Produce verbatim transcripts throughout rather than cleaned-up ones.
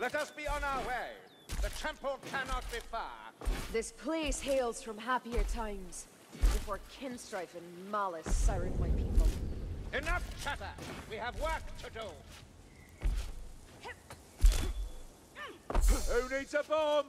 Let us be on our way. The temple cannot be far. This place hails from happier times, before kinstrife and malice sired my people. Enough chatter! We have work to do! Who needs a bomb?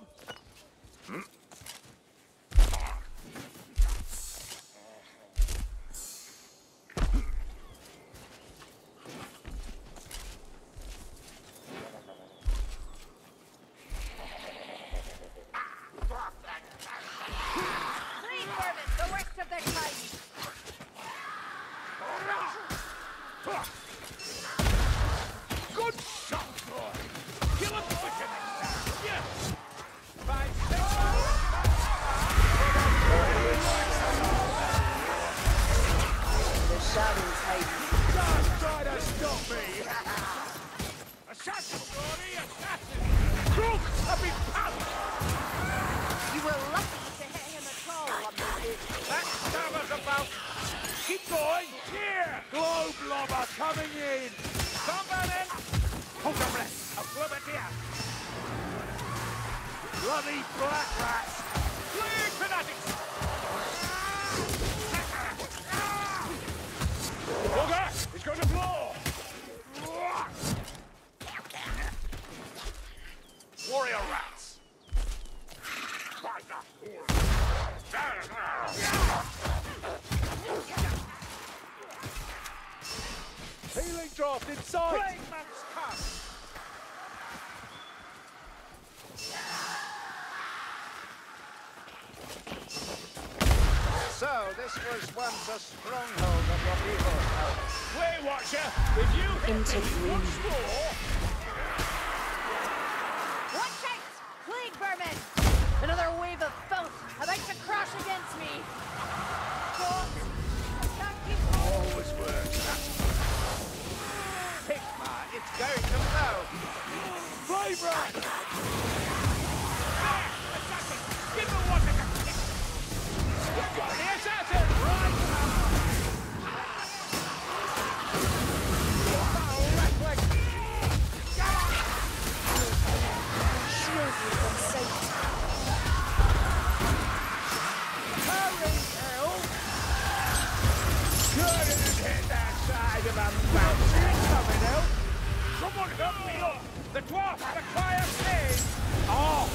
Bloody black rats! Fleeing fanatics! Bugger! He's going to blow! Warrior rats! Healing draft inside! Plague man's come! So, this was once a stronghold of your people. Way Watcher, if you hit me once more... Watch out! Plague vermin! Another wave of filth about to crash against me! God! Attack you! Always works. Sigma, it's going to blow! Flame rat! There! Assassin! Give the water to kick! The assassin! Right now! Foul reckless! Shield you from sight. Hurry, hell! Couldn't hit that side of a mountain coming out! Someone help me up! The dwarf had a cry of pain! Oh!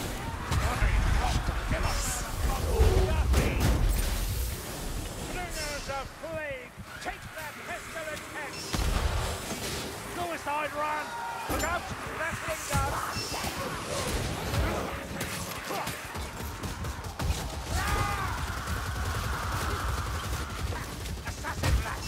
Bringers of plague! Take that pestilent head! Suicide run! Look out! Wrestling gun! Assassin rat!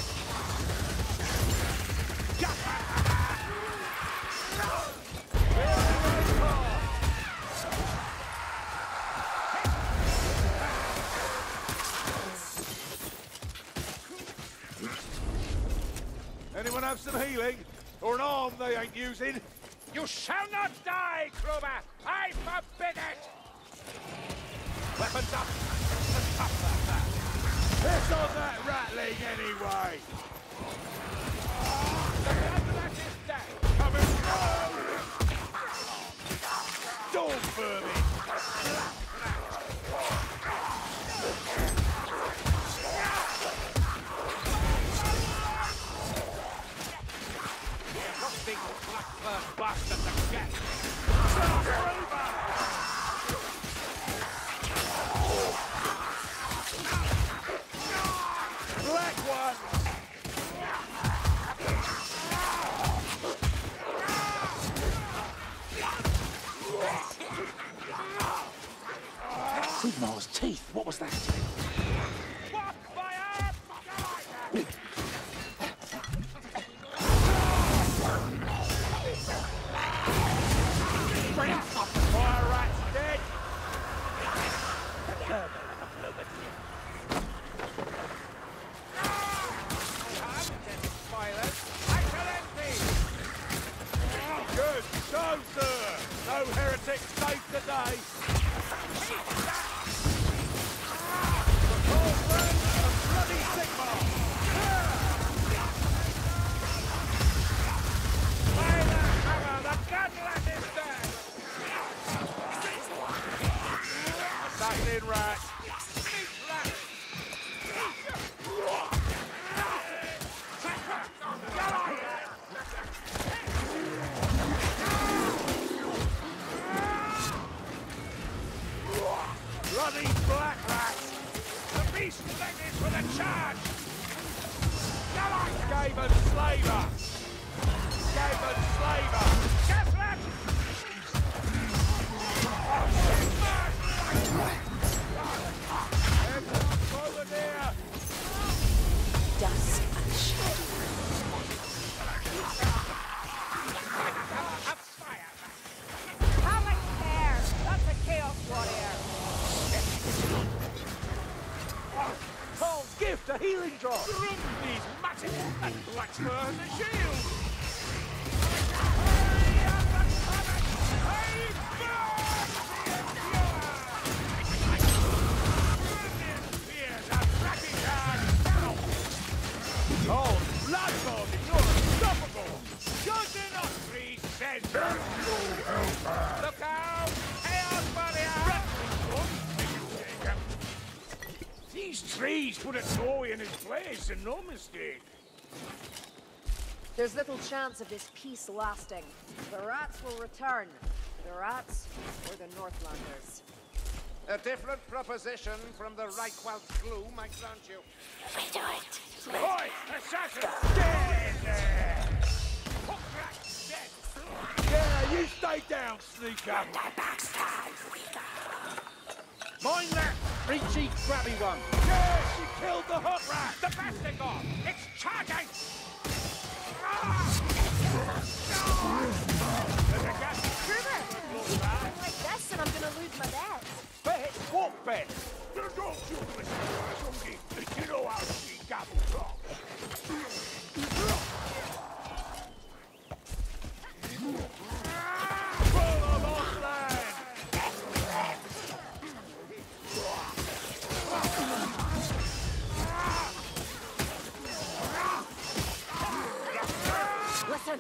Anyone have some healing? Or an arm they ain't using? You shall not die, Kruber! I forbid it! Weapons up! Piss on that ratling anyway! The rat is dead! Coming through! Storm vermin! Big black-furred bastard to get! Black one! Sigmar's teeth, what was that? What fire! Fire rat's dead! Good, so sir! No heretics safe today! The cold burn of bloody Sigmar! By the hammer, the gunlet is dead! off. Grundy's massive and Blackspur's a shield. Oh, Bloodborne, you're unstoppable! Good enough, three says. Look out! Chaos barrier! These trees put a toy in his place, and no mistake. There's little chance of this peace lasting. The rats will return. The rats or the Northlanders. A different proposition from the Reichwald's glue, my grant you. We do it. Boy, assassin! Dead! there! Hook rat dead! Yeah, you stay down, sneaker! Mind that reachy, grabby one! Yeah, she killed the hook rat! The Bastigor! It's charging! There's a gas Kruger! Like this and I'm gonna lose my bet. bet! What bet? Don't you listen to Chunky! You know how she gabbles on! Follow Lost Land! Listen!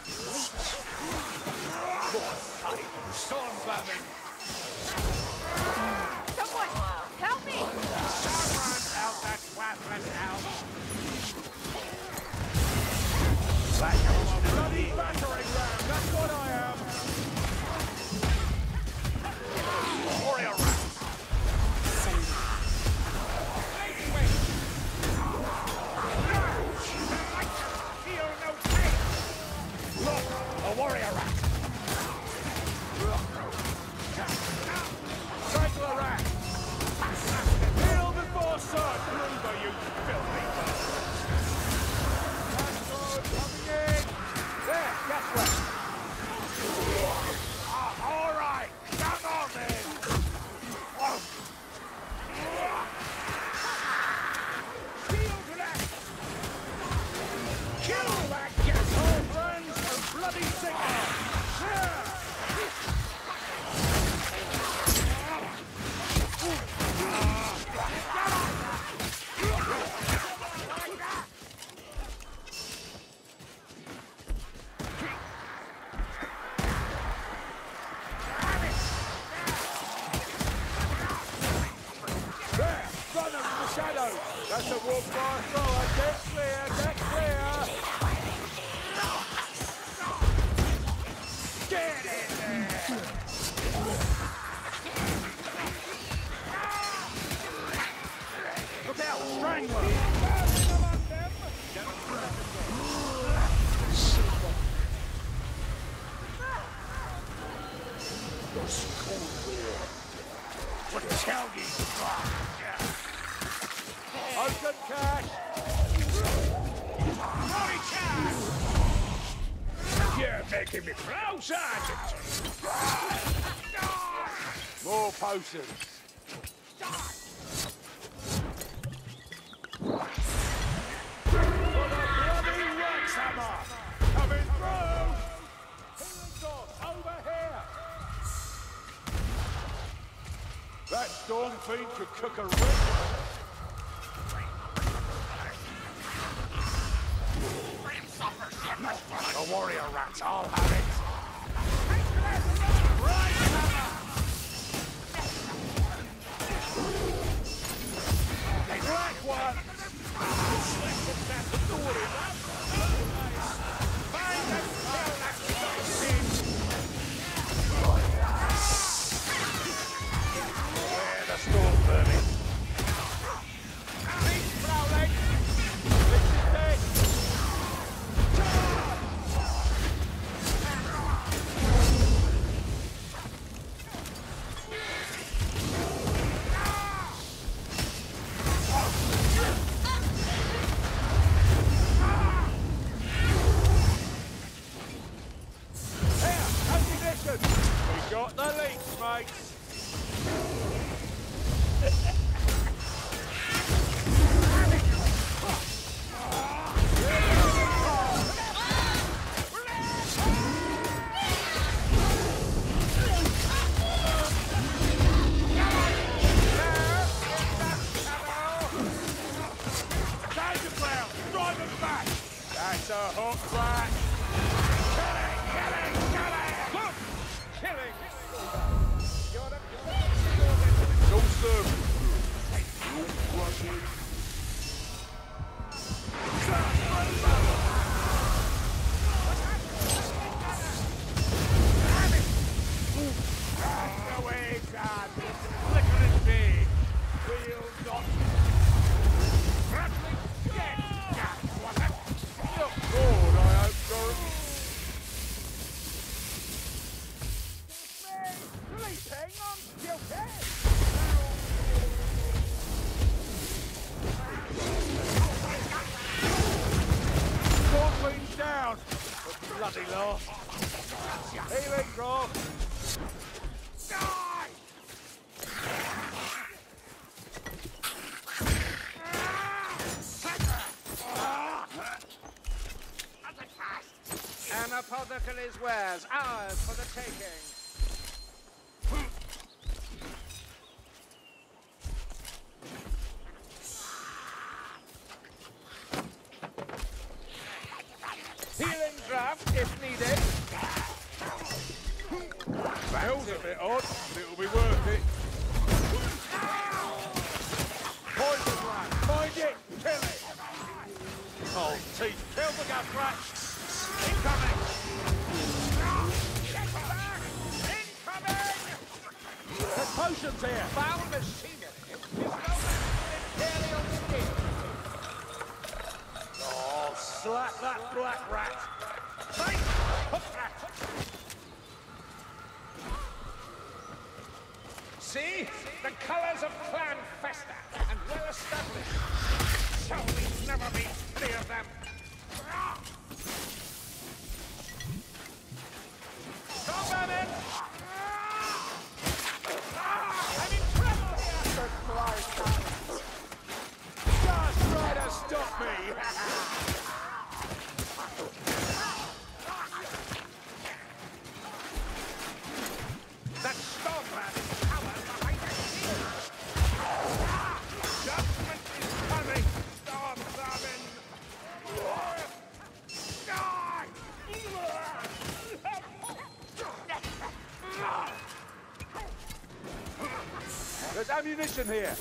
Storm bombing! Someone! Help me! Someone out that worthless house! Like a bloody battering ram! That's what I am! Warrior rat! Wait, wait! Feel no pain! Look! A warrior rat! Cycler rat! Heal before sword! Lumber, you filthy bastard! Gaswood coming in! There, Gaswood! Ah, all right! Come on then! Shield rat! Kill that gasshole runs and bloody signal! There! Run into the shadow! That's a wolf fire thrower! Get clear! Get clear! Get in there! Look out! Strangler! What the hell do you Open cash! Sorry, cash! You're making me proud, Sergeant! More potions! For the bloody Waxhammer! Coming through! Hillendoff, over here! That storm fiend could cook a rib. The warrior rats, I'll have it. Right, hammer! Right one! Find and kill that fiend! Where the storm burning? Beast prowling! This is dead! Here, ammunition! We got the leaks, mates! Please hang on, you can! Scorpions down! The bloody lot! Healing draw! Die! An apothecary's wares, ours for the taking. Healing draft if needed. Smells a bit odd, but it'll be worth it. Poison rat, find it, kill it. Oh, teeth, kill the gut rat. Incoming! Get back! Incoming! There's potions here. Foul machinery is no imperial steel. Oh, slap that black rat! Nice hook rat! See? The colours of Clan Festa and well established. Shall we never be free of them? Strong vermin! I'm in trouble here! Just try to stop me! That storm rat is covered behind the shield! Judgment is coming! Storm vermin! Die! There's ammunition here.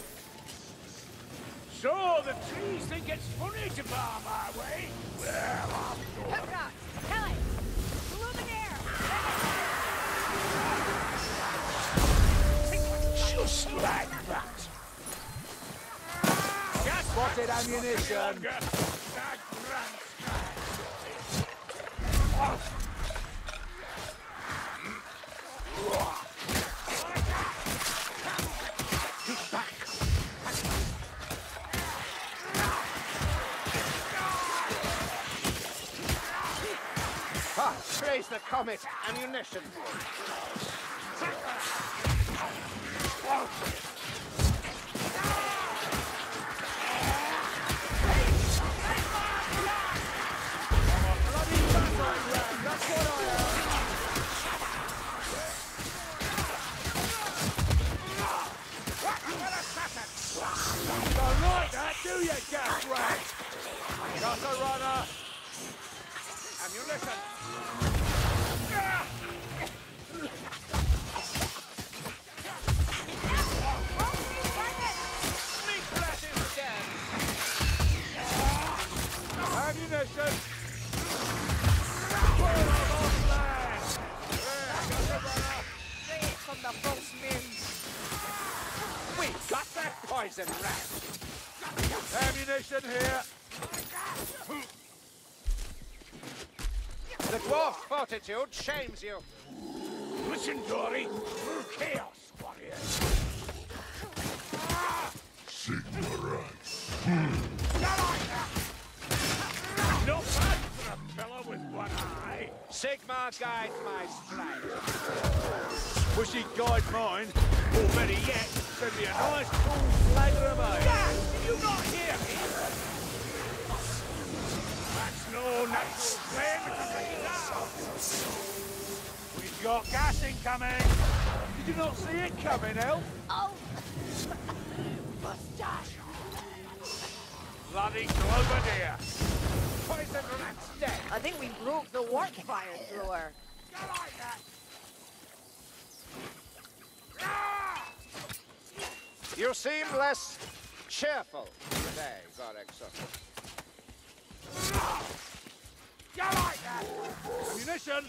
Sure, the trees think it's funny to bomb our way. Well, Hook rocks! Kelly! Luminaire! just like that. Spotted ammunition. Ah, praise the comet! Ammunition! Don't like that, do you, gas rat? Got a runner. Ammunition! Sneak rat is dead! Ammunition. Pull them off land. There, got a runner. Straight from the false moon. We got that poison rat! Ammunition here. The dwarf fortitude shames you. Listen, Dory. We're chaos warriors. No fun for a fellow with one eye. Sigma guides my stride. Wish he'd guide mine. Or better yet, send me a nice cool flagger of ale. Dad, did you not hear me? That's no natural flame to bring it down. We've got gas incoming. Did you not see it coming, Elf? Oh! Mustache! Bloody Cloverdale. Poison rat's dead. I think we broke the warp fire thrower. You seem less cheerful today, Gorexon. You like that? Ammunition.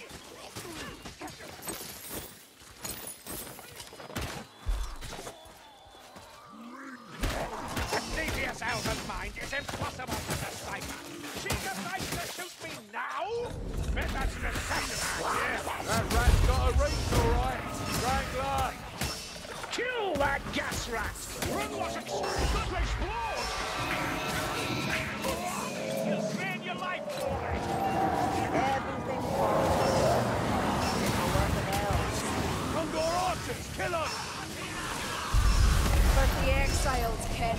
A devious elven mind is impossible to decipher. She decides to shoot me now? Bet that's an assassin idea. That rat's got a reach, all right. Strangler! Kill that gas rat! Run what explode! explode! You'll spend your life for it! Everything falls. Nothing else. Condor archers, kill us! But the exiles can.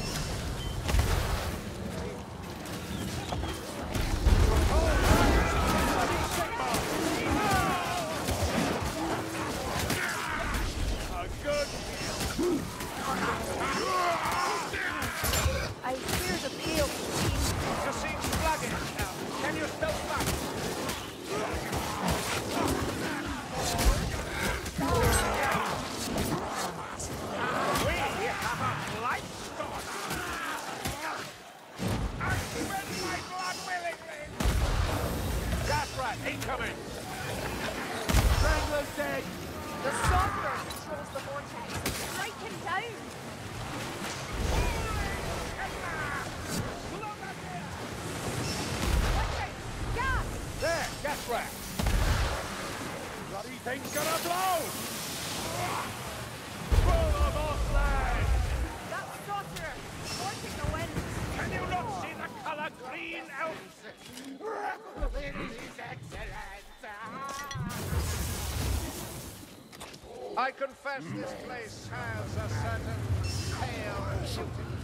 I hear the peal. You seem sluggish now. Can you still fight? We have a light storm. I spend my blood willingly. Gas rat, incoming! Strangler's dead! The sorcerer controls the vortex. Strike him down. Watch out! Gas! There, gas rat! Bloody thing's gonna blow! Full of off land! That sorcerer! Forcing the wind! Can you not see the color green elves? I confess this place has a certain pale shooting.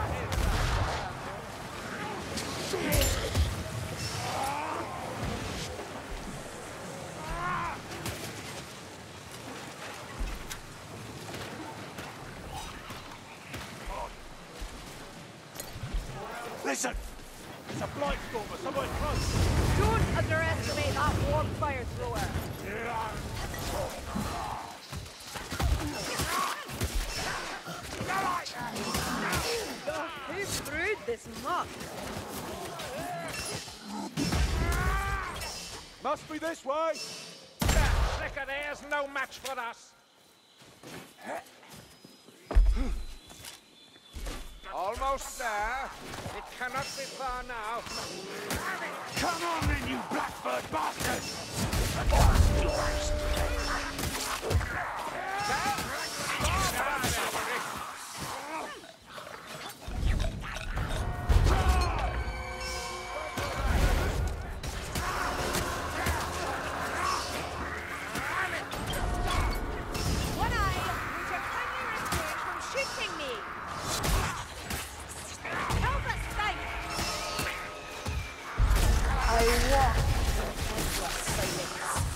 Listen! It's a blight stormer somewhere close! Don't underestimate that warm fire thrower! Who brewed this muck? Must be this way! That slicker there's no match for us. Almost there. It cannot be far now. Come on then, you blackbird bastard! One eye, would you kindly refrain from shooting me? Help us fight! I walk into silence.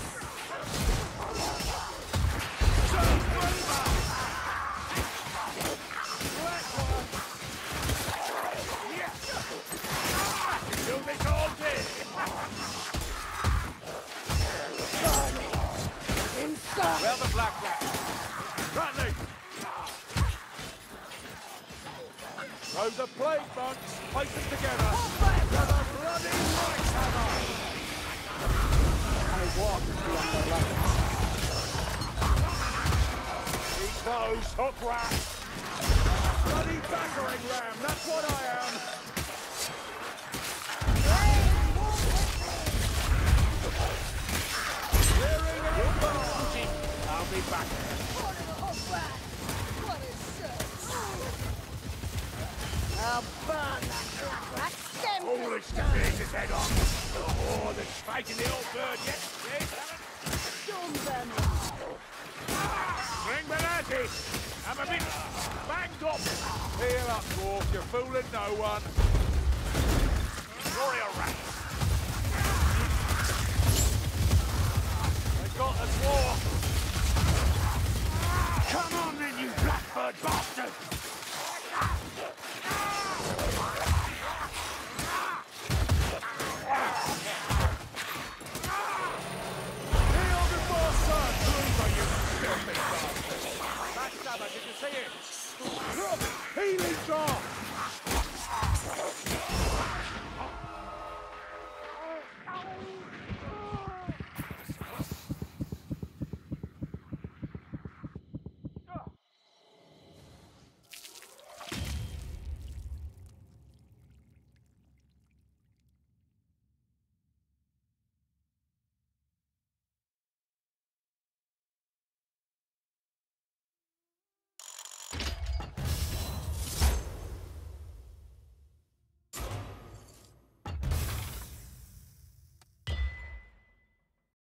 You'll be all dead! Where the black rat? Bradley! Throws a plague bunch, place them together. To the bloody right hammer! I walk beyond the light. Eat those, hook rat! Bloody battering ram, that's what I am! Clearing it barge! I'll be back. I'll burn that black rat stem! Foolish to beat his head off! Oh, the fighting the old bird yet, eh? Don't burn me! Bring Benatti! I'm a bit banged up! Heal up, dwarf, you're fooling no one! Warrior rat! They got us war!